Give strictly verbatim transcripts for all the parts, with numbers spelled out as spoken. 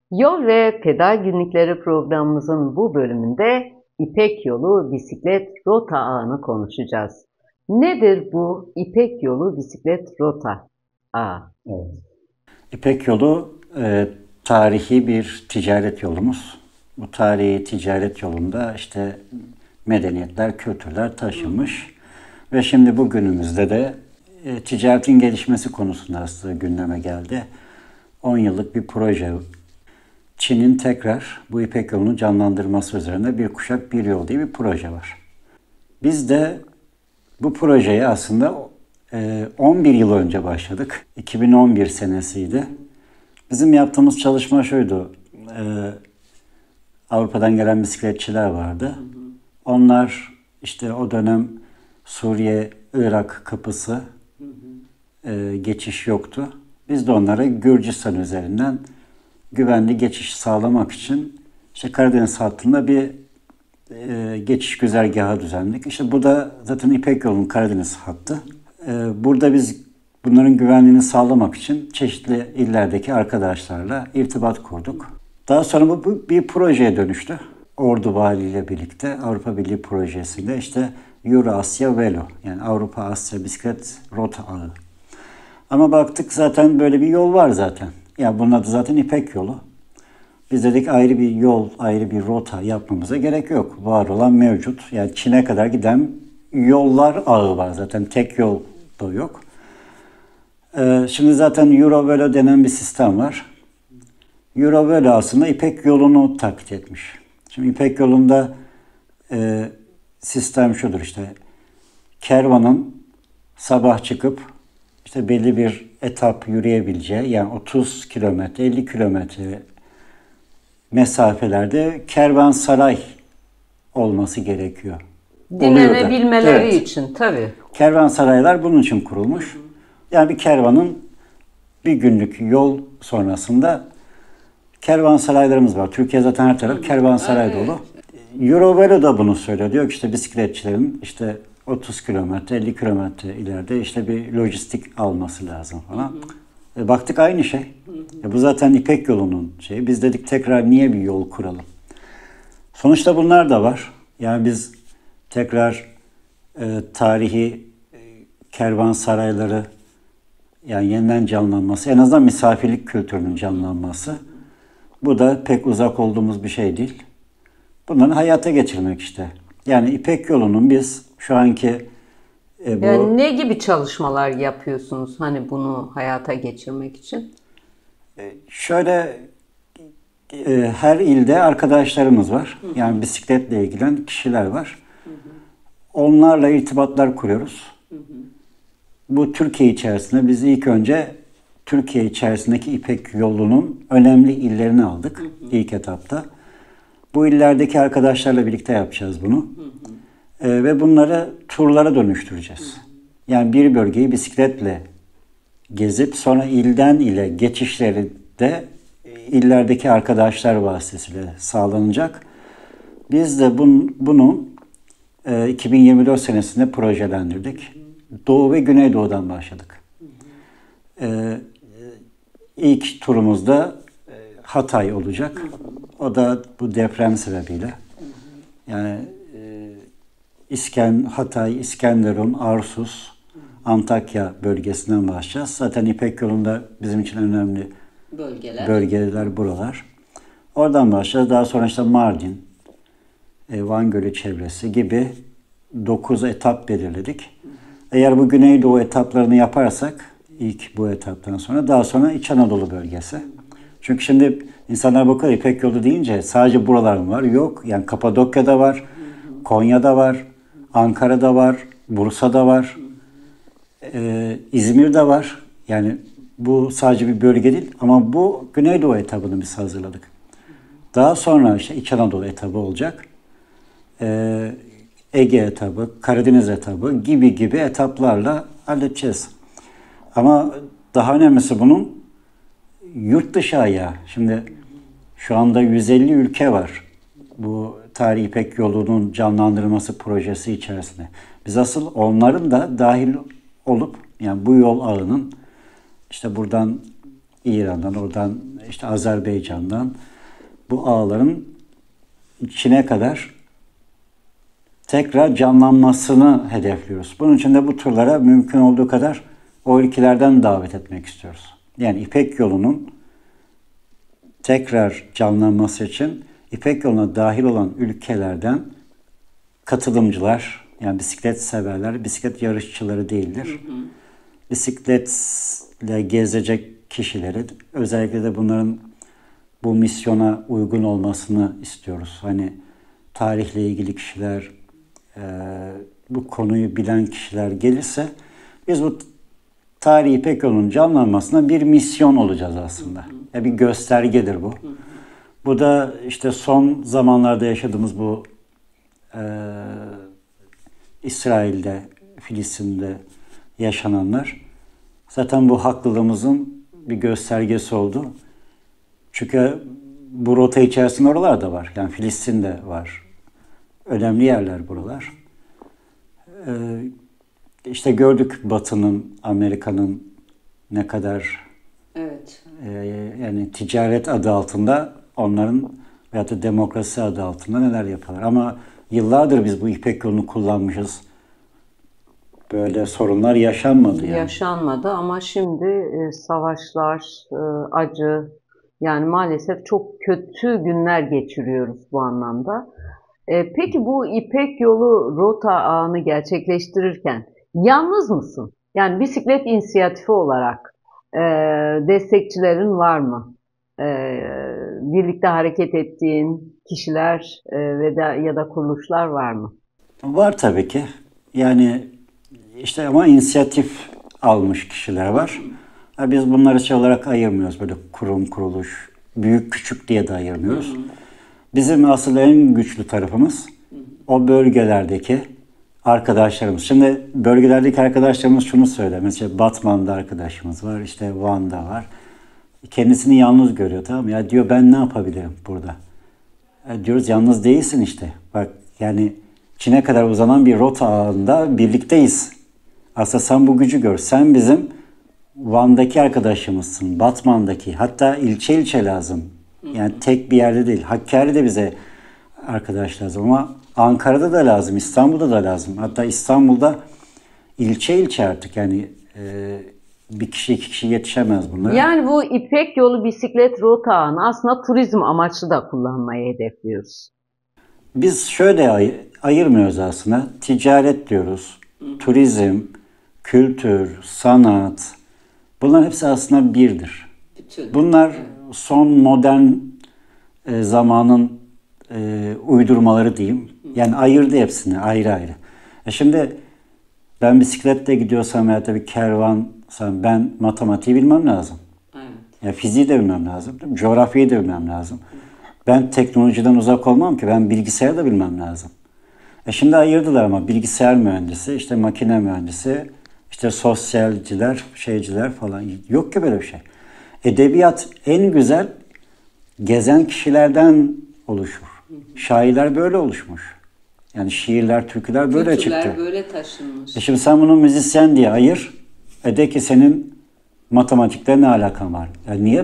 Yol ve Pedal Günlükleri programımızın bu bölümünde İpek Yolu bisiklet rota ağını konuşacağız. Nedir bu İpek Yolu bisiklet rota ağı? Evet. İpek Yolu e, tarihi bir ticaret yolumuz. Bu tarihi ticaret yolunda işte medeniyetler, kültürler taşımış. Ve şimdi bugünümüzde de e, ticaretin gelişmesi konusunda aslında gündeme geldi. on yıllık bir proje. Çin'in tekrar bu İpek Yolu'nu canlandırması üzerine Bir Kuşak Bir Yol diye bir proje var. Biz de bu projeye aslında e, on bir yıl önce başladık. iki bin on bir senesiydi. Bizim yaptığımız çalışma şuydu. E, Avrupa'dan gelen bisikletçiler vardı. Onlar işte o dönem Suriye, Irak kapısı e, geçiş yoktu. Biz de onlara Gürcistan üzerinden güvenli geçiş sağlamak için işte Karadeniz hattında bir e, geçiş güzergahı düzenledik. İşte bu da zaten İpek Yolu'nun Karadeniz hattı. E, burada biz bunların güvenliğini sağlamak için çeşitli illerdeki arkadaşlarla irtibat kurduk. Daha sonra bu, bu bir projeye dönüştü. Ordu Vali ile birlikte Avrupa Birliği projesinde işte Euro-Asya Velo, yani Avrupa-Asya bisiklet rota ağı. Ama baktık zaten böyle bir yol var zaten. Yani bunun adı zaten İpek Yolu. Biz dedik ayrı bir yol, ayrı bir rota yapmamıza gerek yok. Var olan mevcut. Yani Çin'e kadar giden yollar ağı var zaten. Tek yol da yok. Ee, şimdi zaten Eurovelo denen bir sistem var. Eurovelo aslında İpek Yolu'nu taklit etmiş. Şimdi İpek Yolu'nda e, sistem şudur işte. Kervanın sabah çıkıp işte belli bir etap yürüyebileceği, yani otuz kilometre, elli kilometre mesafelerde kervansaray olması gerekiyor. Dinlenebilmeleri Evet. için tabii. Kervansaraylar bunun için kurulmuş. Yani bir kervanın bir günlük yol sonrasında kervansaraylarımız var. Türkiye zaten her taraf kervansaray dolu. Eurovelo da bunu söylüyor. Diyor ki işte bisikletçilerin işte otuz kilometre, elli kilometre ileride işte bir lojistik alması lazım falan. E baktık aynı şey. E bu zaten İpek Yolu'nun şeyi. Biz dedik tekrar niye bir yol kuralım? Sonuçta bunlar da var. Yani biz tekrar e, tarihi e, kervansarayları yani yeniden canlanması, en azından misafirlik kültürünün canlanması. Bu da pek uzak olduğumuz bir şey değil. Bunları hayata geçirmek işte. Yani İpek Yolu'nun biz şu anki e, bu Yani ne gibi çalışmalar yapıyorsunuz hani bunu hayata geçirmek için? şöyle e, her ilde arkadaşlarımız var. Yani bisikletle ilgilenen kişiler var. Onlarla irtibatlar kuruyoruz. Bu Türkiye içerisinde biz ilk önce Türkiye içerisindeki İpek Yolu'nun önemli illerini aldık ilk etapta. Bu illerdeki arkadaşlarla birlikte yapacağız bunu. Ee, ve bunları turlara dönüştüreceğiz. Yani bir bölgeyi bisikletle gezip sonra ilden ile geçişleri de illerdeki arkadaşlar vasıtasıyla sağlanacak. Biz de bun, bunu e, iki bin yirmi dört senesinde projelendirdik. Doğu ve Güneydoğu'dan başladık. Ee, ilk turumuzda e, Hatay olacak. O da bu deprem sebebiyle. Yani e, İsken, Hatay, İskenderun, Arsus, Antakya bölgesinden başlayacağız. Zaten İpek Yolu'nda bizim için önemli Bölgeler. bölgeler buralar. Oradan başlayacağız. Daha sonra işte Mardin, e, Van Gölü çevresi gibi dokuz etap belirledik. Eğer bu Güneydoğu etaplarını yaparsak ilk bu etaptan sonra daha sonra İç Anadolu bölgesi. Çünkü şimdi insanlar bakıyor İpek Yolu deyince sadece buralar mı var? Yok. Yani Kapadokya'da var, Konya'da var, Ankara'da var, Bursa'da var, e, İzmir'de var. Yani bu sadece bir bölge değil ama bu Güneydoğu etabını biz hazırladık. Daha sonra işte İç Anadolu etabı olacak. E, Ege etabı, Karadeniz etabı gibi gibi etaplarla halledeceğiz. Ama daha önemlisi bunun yurt dışı ayağı. Şimdi şu anda yüz elli ülke var bu Tarihi İpek Yolu'nun canlandırılması projesi içerisinde. Biz asıl onların da dahil olup yani bu yol ağının işte buradan İran'dan, oradan işte Azerbaycan'dan bu ağların içine kadar tekrar canlanmasını hedefliyoruz. Bunun için de bu turlara mümkün olduğu kadar o ülkelerden davet etmek istiyoruz. Yani İpek Yolu'nun tekrar canlanması için İpek Yolu'na dahil olan ülkelerden katılımcılar, yani bisiklet severler, bisiklet yarışçıları değildir. Hı hı. Bisikletle gezecek kişileri, özellikle de bunların bu misyona uygun olmasını istiyoruz. Hani tarihle ilgili kişiler, e, bu konuyu bilen kişiler gelirse biz bu Tarihi İpek Yolu'nun canlanmasına bir misyon olacağız aslında. Hı hı. Yani bir göstergedir bu. Hı hı. Bu da işte son zamanlarda yaşadığımız bu e, İsrail'de, Filistin'de yaşananlar zaten bu haklılığımızın bir göstergesi oldu. Çünkü bu rota içerisinde oralar da var. Yani Filistin'de var. Önemli yerler buralar. Ee, işte gördük Batı'nın, Amerika'nın ne kadar evet. e, yani ticaret adı altında onların veyahut da demokrasi adı altında neler yapıyorlar. Ama yıllardır biz bu İpek Yolu'nu kullanmışız. Böyle sorunlar yaşanmadı yani. Yaşanmadı ama şimdi e, savaşlar, e, acı, yani maalesef çok kötü günler geçiriyoruz bu anlamda. E, peki bu İpek Yolu rota ağını gerçekleştirirken yalnız mısın? Yani bisiklet inisiyatifi olarak e, destekçilerin var mı? E, birlikte hareket ettiğin kişiler e, ve da, ya da kuruluşlar var mı? Var tabii ki. Yani işte ama inisiyatif almış kişiler var. Biz bunları şey olarak ayırmıyoruz. Böyle kurum, kuruluş, büyük, küçük diye de ayırmıyoruz. Bizim asıl en güçlü tarafımız o bölgelerdeki arkadaşlarımız. Şimdi bölgelerdeki arkadaşlarımız şunu söyler. Mesela Batman'da arkadaşımız var, işte Van'da var. Kendisini yalnız görüyor, tamam mı? Ya diyor, ben ne yapabilirim burada? Ya diyoruz, yalnız değilsin işte. Bak yani Çin'e kadar uzanan bir rota ağında birlikteyiz. Aslında sen bu gücü gör. Sen bizim Van'daki arkadaşımızsın, Batman'daki. Hatta ilçe ilçe lazım. Yani tek bir yerde değil. Hakkari'de bize arkadaş lazım ama Ankara'da da lazım, İstanbul'da da lazım. Hatta İstanbul'da ilçe ilçe artık yani e, bir kişi iki kişi yetişemez bunlara. Yani bu İpek Yolu bisiklet rota ağını aslında turizm amaçlı da kullanmayı hedefliyoruz. Biz şöyle ay- ayırmıyoruz aslında. Ticaret diyoruz, Hı. turizm, kültür, sanat. Bunların hepsi aslında birdir. Bütün. Bunlar son modern e, zamanın e, uydurmaları diyeyim. Yani ayırdı hepsini ayrı ayrı. E şimdi ben bisikletle gidiyorsam veya da bir kervansam ben matematiği bilmem lazım. Evet. Ya fiziği de bilmem lazım. Coğrafyayı da bilmem lazım. Ben teknolojiden uzak olmam ki. Ben bilgisayarı da bilmem lazım. E şimdi ayırdılar ama bilgisayar mühendisi, işte makine mühendisi, işte sosyalciler, şeyciler falan. Yok ki böyle bir şey. Edebiyat en güzel gezen kişilerden oluşur. Şairler böyle oluşmuş. Yani şiirler, türküler böyle Kültürler çıktı. böyle taşınmış. E şimdi sen bunu müzisyen diye ayır. E de ki senin matematikle ne alakan var? Yani niye?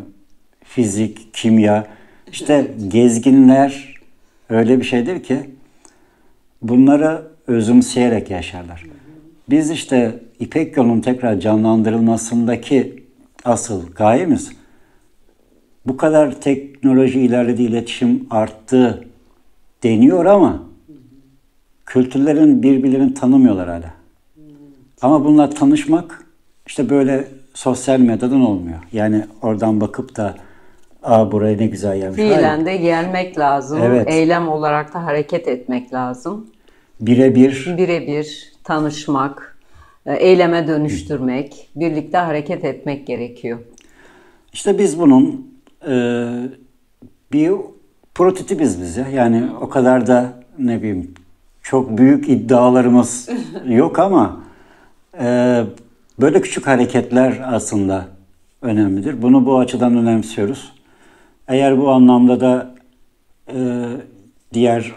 Fizik, kimya, işte gezginler öyle bir şeydir ki bunları özümseyerek yaşarlar. Biz işte İpek Yolu'nun tekrar canlandırılmasındaki asıl gayemiz bu kadar teknoloji ilerledi, iletişim arttı deniyor ama kültürlerin birbirlerini tanımıyorlar hala. Ama bunlar tanışmak işte böyle sosyal medyadan olmuyor. Yani oradan bakıp da aa buraya ne güzel yermiş. Fiilen de gelmek lazım. Evet. Eylem olarak da hareket etmek lazım. Birebir. Birebir tanışmak, eyleme dönüştürmek, birlikte hareket etmek gerekiyor. İşte biz bunun e, bir prototipiz bize. Yani o kadar da ne bileyim çok büyük iddialarımız yok ama e, böyle küçük hareketler aslında önemlidir. Bunu bu açıdan önemsiyoruz. Eğer bu anlamda da e, diğer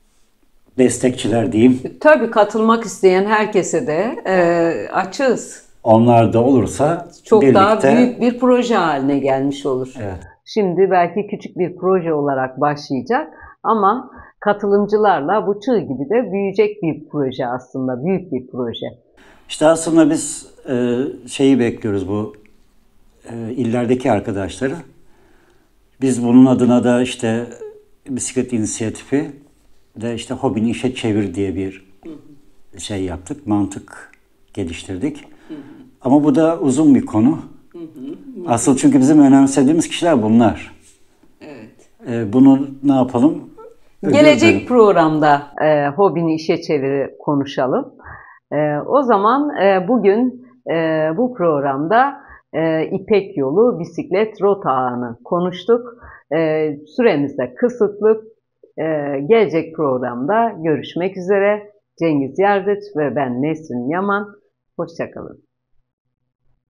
destekçiler diyeyim. Tabii katılmak isteyen herkese de e, açığız. Onlar da olursa Çok birlikte... daha büyük bir proje haline gelmiş olur. Evet. Şimdi belki küçük bir proje olarak başlayacak ama katılımcılarla bu çığ gibi de büyüyecek bir proje aslında, büyük bir proje. İşte aslında biz e, şeyi bekliyoruz bu e, illerdeki arkadaşları. Biz bunun adına da işte bisiklet inisiyatifi de işte hobini işe çevir diye bir şey yaptık, mantık geliştirdik. Hı hı. Ama bu da uzun bir konu. Hı hı. Asıl çünkü bizim önemsediğimiz kişiler bunlar. Evet. E, bunu ne yapalım? Gelecek Ödül programda e, hobini işe çeviri konuşalım. E, o zaman e, bugün e, bu programda e, İpek Yolu bisiklet rota ağını konuştuk. E, süremiz de kısıtlı. E, gelecek programda görüşmek üzere. Cengiz Yardırç ve ben Nesrin Yaman. Hoşça kalın.